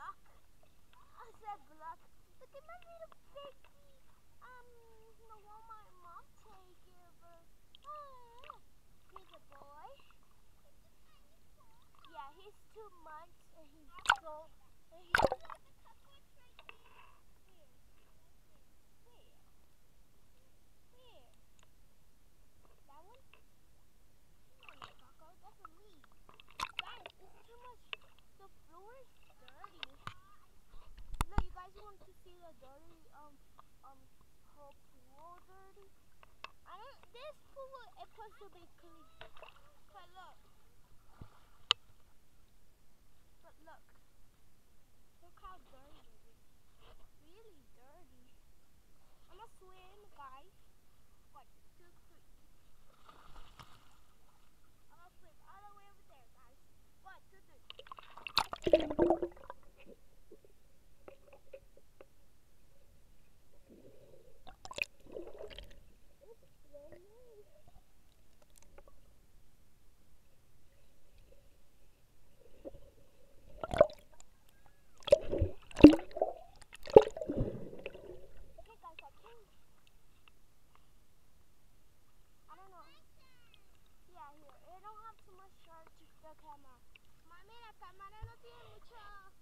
block. I said block. Look at my little baby. The one my mom take care of. He's a boy. Yeah, he's 2 months and he's so. And he's where? Where? That one? No, no, Coco. That's for me. Guys, it's too much. The floor is dirty. Look, you guys want to see the dirty whole pool dirty? I don't. This pool is supposed to be clean. But look. But look. Look how dirty it is. Really dirty. I'm gonna swim, guys. 1, 2, 3. I'm gonna swim all the way over there, guys. 1, 2, 3. Okay, guys, I can. I don't know. Yeah, here. It don't have too much charge the camera. Mami, la cámara no tiene mucho.